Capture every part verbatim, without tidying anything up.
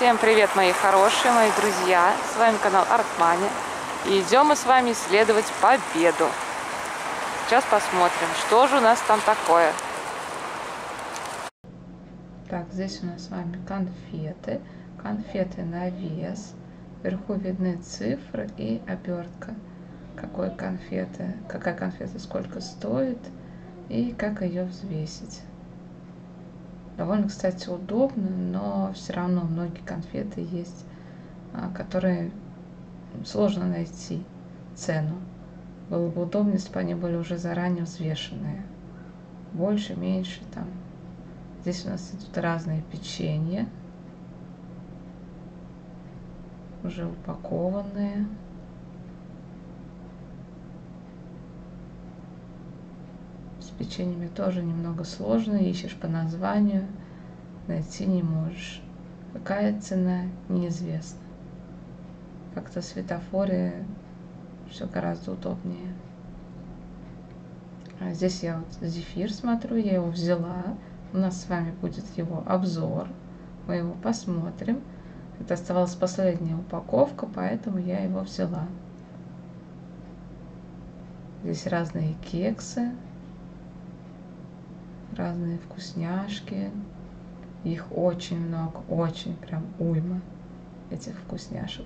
Всем привет, мои хорошие, мои друзья! С вами канал Артмани. И идем мы с вами исследовать Победу. Сейчас посмотрим, что же у нас там такое. Так, здесь у нас с вами конфеты. Конфеты на вес. Вверху видны цифры и обертка. Какой конфеты, какая конфета сколько стоит и как ее взвесить. Довольно, кстати, удобно, но все равно многие конфеты есть, которые сложно найти цену. Было бы удобнее, если бы они были уже заранее взвешенные. Больше, меньше там. Здесь у нас идут разные печенья, уже упакованные. С печеньями тоже немного сложно, ищешь по названию, найти не можешь. Какая цена, неизвестна. Как-то в светофоре все гораздо удобнее. А здесь я вот зефир смотрю, я его взяла. У нас с вами будет его обзор. Мы его посмотрим. Это оставалась последняя упаковка, поэтому я его взяла. Здесь разные кексы, разные вкусняшки. Их очень много, очень прям уйма этих вкусняшек.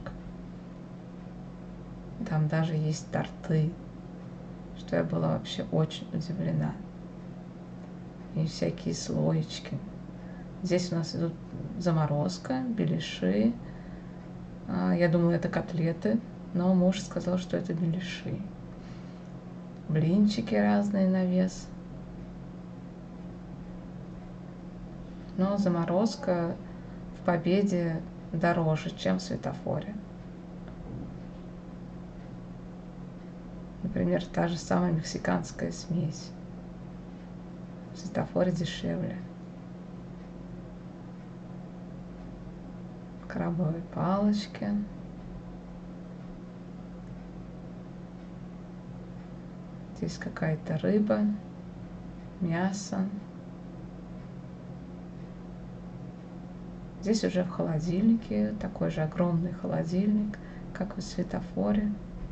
Там даже есть торты, что я была вообще очень удивлена. И всякие слоечки. Здесь у нас идут заморозка, беляши. Я думала, это котлеты, но муж сказал, что это беляши. Блинчики разные на вес. Но заморозка в Победе дороже, чем в светофоре. Например, та же самая мексиканская смесь. В светофоре дешевле. Крабовые палочки. Здесь какая-то рыба, мясо. Здесь уже в холодильнике, такой же огромный холодильник, как и в светофоре.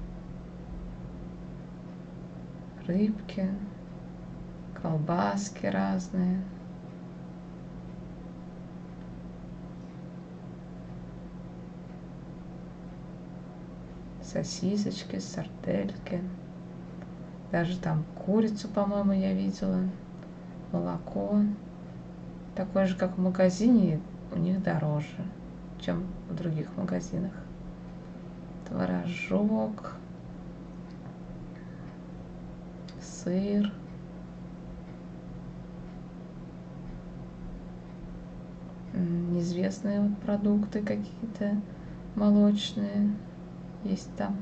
Рыбки, колбаски разные. Сосисочки, сардельки. Даже там курицу, по-моему, я видела. Молоко. Такое же, как в магазине, у них дороже, чем в других магазинах. Творожок. Сыр. Неизвестные вот продукты какие-то молочные есть там,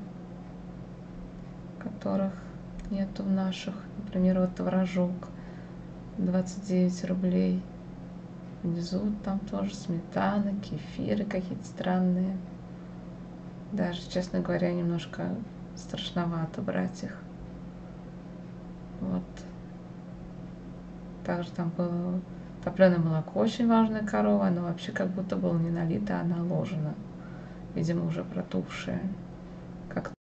которых нету в наших. Например, вот творожок двадцать девять рублей. Внизу там тоже сметана, кефиры какие-то странные. Даже, честно говоря, немножко страшновато брать их. Вот. Также там было топленое молоко, очень важная корова. Оно вообще как будто было не налито, а наложено. Видимо, уже протухшее.